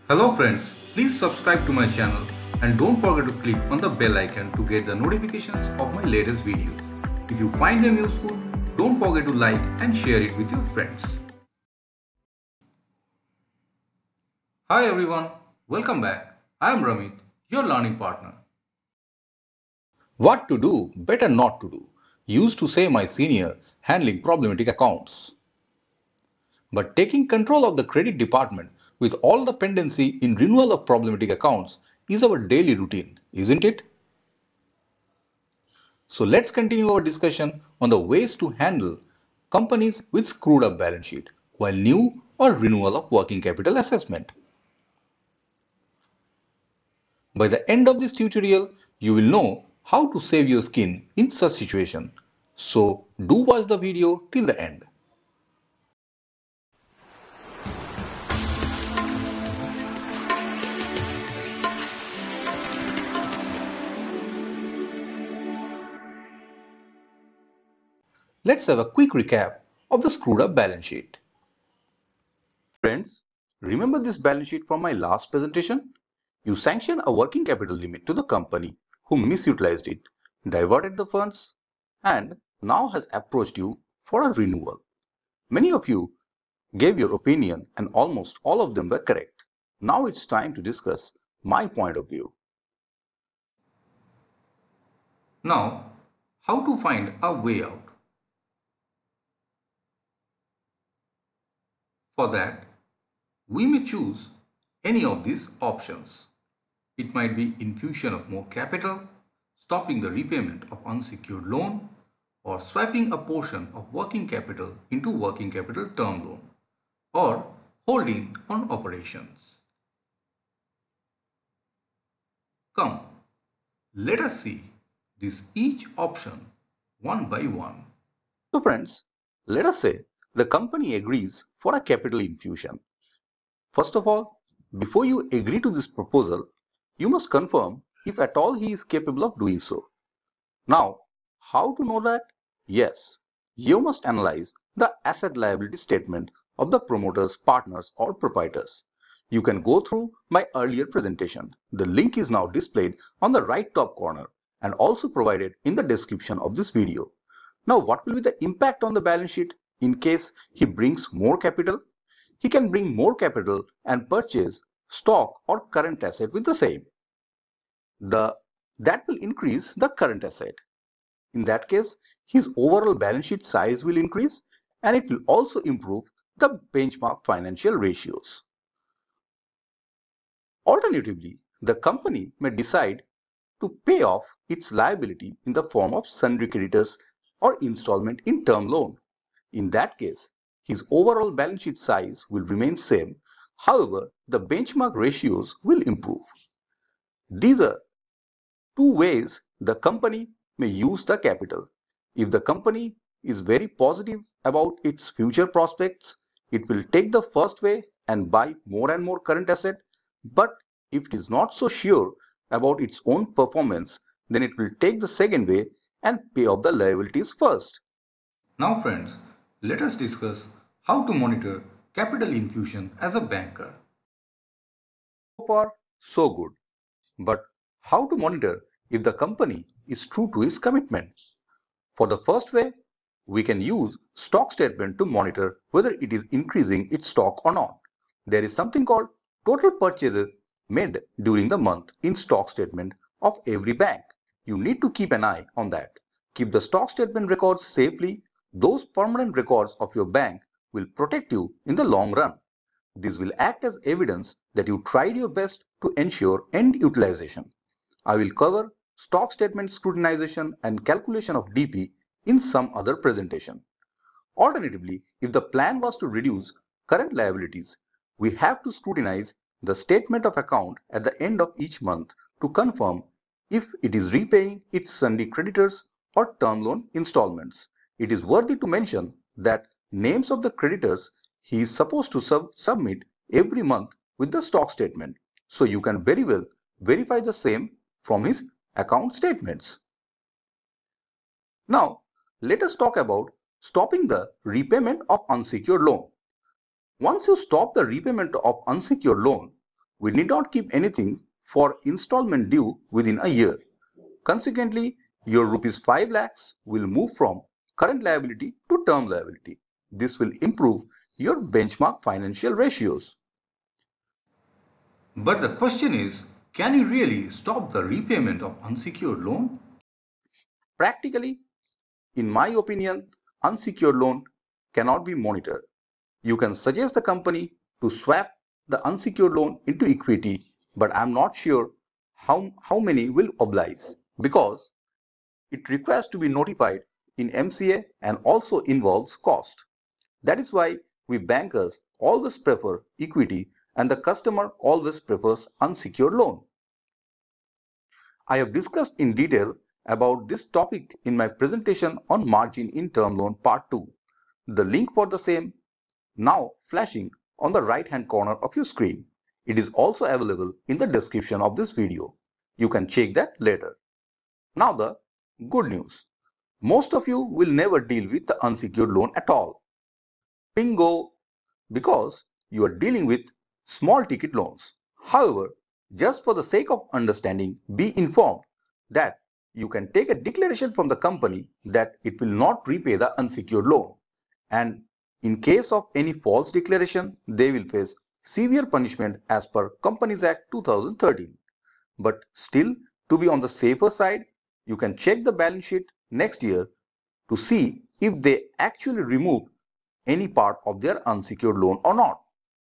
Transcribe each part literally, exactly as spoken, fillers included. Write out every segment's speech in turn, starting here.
Hello friends, please subscribe to my channel and don't forget to click on the bell icon to get the notifications of my latest videos. If you find them useful, don't forget to like and share it with your friends. Hi everyone, welcome back. I am Ramit, your learning partner. What to do, better not to do, used to say my senior handling problematic accounts. But taking control of the credit department with all the pendency in renewal of problematic accounts is our daily routine, isn't it? So let's continue our discussion on the ways to handle companies with screwed up balance sheet while new or renewal of working capital assessment. By the end of this tutorial, you will know how to save your skin in such situation. So do watch the video till the end. Let's have a quick recap of the screwed up balance sheet. Friends, remember this balance sheet from my last presentation? You sanctioned a working capital limit to the company who misutilized it, diverted the funds, and now has approached you for a renewal. Many of you gave your opinion and almost all of them were correct. Now it's time to discuss my point of view. Now, how to find a way out? For that, we may choose any of these options. It might be infusion of more capital, stopping the repayment of unsecured loan, or swapping a portion of working capital into working capital term loan, or holding on operations. Come, let us see this each option one by one. So friends, let us say the company agrees for a capital infusion. First of all, before you agree to this proposal, you must confirm if at all he is capable of doing so. Now, how to know that? Yes, you must analyze the asset liability statement of the promoters, partners or proprietors. You can go through my earlier presentation. The link is now displayed on the right top corner and also provided in the description of this video. Now, what will be the impact on the balance sheet in case he brings more capital? He can bring more capital and purchase stock or current asset with the same. The, that will increase the current asset. In that case, his overall balance sheet size will increase and it will also improve the benchmark financial ratios. Alternatively, the company may decide to pay off its liability in the form of sundry creditors or installment in term loan. In that case, his overall balance sheet size will remain same. However, the benchmark ratios will improve. These are two ways the company may use the capital. If the company is very positive about its future prospects, it will take the first way and buy more and more current asset. But if it is not so sure about its own performance, then it will take the second way and pay off the liabilities first. Now friends, let us discuss how to monitor capital infusion as a banker. So far, so good. But how to monitor if the company is true to its commitment? For the first way, we can use stock statement to monitor whether it is increasing its stock or not. There is something called total purchases made during the month in stock statement of every bank. You need to keep an eye on that. Keep the stock statement records safely. Those permanent records of your bank will protect you in the long run. This will act as evidence that you tried your best to ensure end utilization. I will cover stock statement scrutinization and calculation of D P in some other presentation. Alternatively, if the plan was to reduce current liabilities, we have to scrutinize the statement of account at the end of each month to confirm if it is repaying its sundry creditors or term loan installments. It is worthy to mention that names of the creditors he is supposed to sub submit every month with the stock statement, so you can very well verify the same from his account statements. Now, let us talk about stopping the repayment of unsecured loan. Once you stop the repayment of unsecured loan, We need not keep anything for installment due within a year. Consequently, your rupees five lakhs will move from current liability to term liability. This will improve your benchmark financial ratios. But the question is, can you really stop the repayment of unsecured loan? Practically, in my opinion, unsecured loan cannot be monitored. You can suggest the company to swap the unsecured loan into equity, but I'm not sure how, how many will oblige because it requires to be notified in M C A and also involves cost. That is why we bankers always prefer equity and the customer always prefers unsecured loan. I have discussed in detail about this topic in my presentation on margin in term loan part two. The link for the same now flashing on the right hand corner of your screen. It is also available in the description of this video. You can check that later. Now the good news. Most of you will never deal with the unsecured loan at all. Bingo! Because you are dealing with small ticket loans. However, just for the sake of understanding, be informed that you can take a declaration from the company that it will not repay the unsecured loan. And in case of any false declaration, they will face severe punishment as per Companies Act two thousand thirteen. But still, to be on the safer side, you can check the balance sheet next year to see if they actually removed any part of their unsecured loan or not.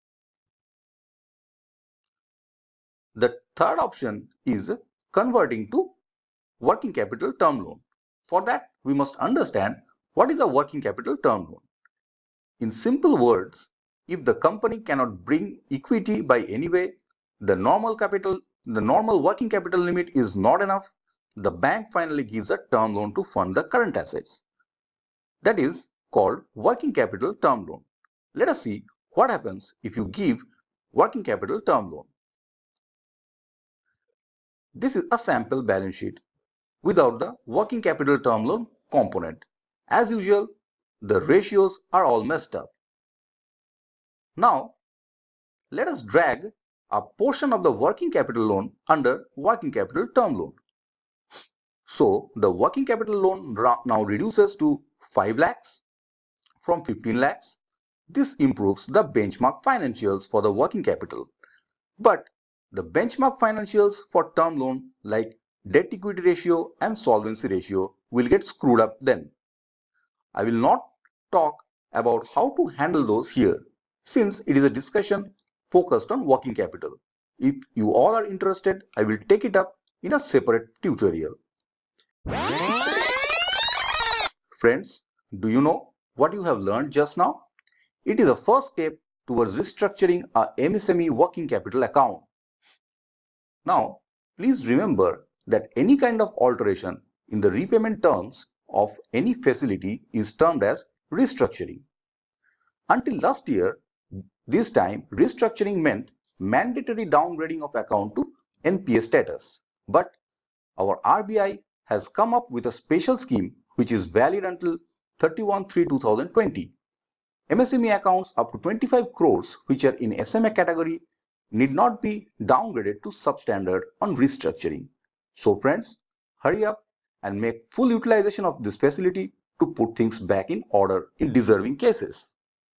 The third option is converting to working capital term loan. For that, we must understand what is a working capital term loan. In simple words, if the company cannot bring equity by any way, the normal capital, the normal working capital limit is not enough, the bank finally gives a term loan to fund the current assets. That is called working capital term loan. Let us see what happens if you give working capital term loan. This is a sample balance sheet without the working capital term loan component. As usual, the ratios are all messed up. Now, let us drag a portion of the working capital loan under working capital term loan. So, the working capital loan now reduces to five lakhs from fifteen lakhs. This improves the benchmark financials for the working capital. But the benchmark financials for term loan like debt equity ratio and solvency ratio will get screwed up then. I will not talk about how to handle those here since it is a discussion focused on working capital. If you all are interested, I will take it up in a separate tutorial. Friends, do you know what you have learned just now? It is a first step towards restructuring a M S M E working capital account. Now, please remember that any kind of alteration in the repayment terms of any facility is termed as restructuring. Until last year, this time restructuring meant mandatory downgrading of account to N P A status. But our R B I has come up with a special scheme which is valid until thirty-first March two thousand twenty. M S M E accounts up to twenty-five crores which are in S M A category need not be downgraded to substandard on restructuring. So friends, hurry up and make full utilization of this facility to put things back in order in deserving cases.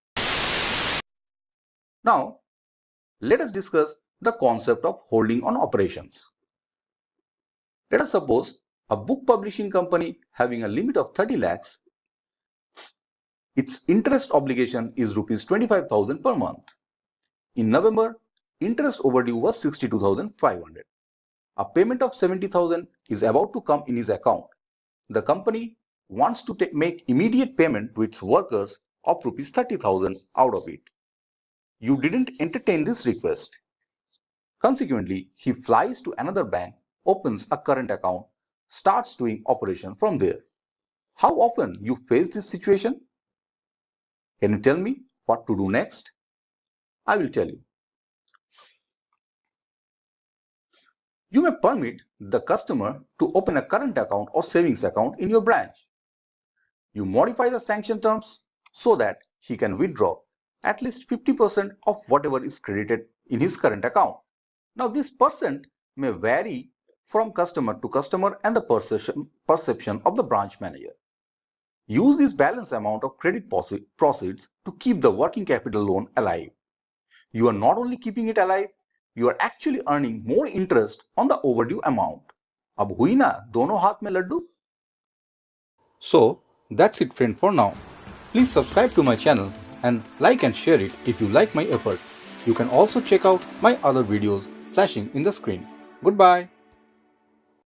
Now, let us discuss the concept of holding on operations. Let us suppose a book publishing company having a limit of thirty lakhs, its interest obligation is rupees twenty-five thousand per month. In November, interest overdue was sixty-two thousand five hundred. A payment of seventy thousand is about to come in his account. The company wants to make immediate payment to its workers of rupees thirty thousand out of it. You didn't entertain this request. Consequently, he flies to another bank, opens a current account, starts doing operation from there. How often you face this situation? Can you tell me what to do next? I will tell you. You may permit the customer to open a current account or savings account in your branch. You modify the sanction terms so that he can withdraw at least fifty percent of whatever is credited in his current account. Now this percent may vary from customer to customer and the perception, perception of the branch manager. Use this balance amount of credit proceeds to keep the working capital loan alive. You are not only keeping it alive, you are actually earning more interest on the overdue amount. अब हुई ना दोनों हाथ में Laddu? So that's it friend for now. Please subscribe to my channel and like and share it if you like my effort. You can also check out my other videos flashing in the screen. Goodbye.